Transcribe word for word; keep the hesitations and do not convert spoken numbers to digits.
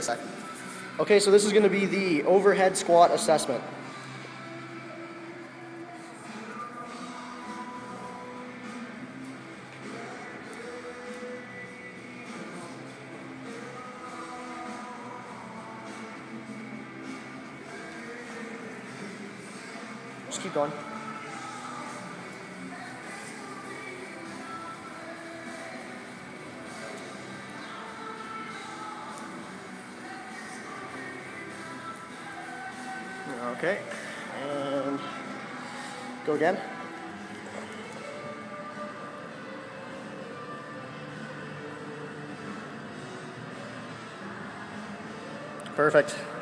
sec. Okay, so this is going to be the overhead squat assessment. Just keep going. Okay, and go again. Perfect.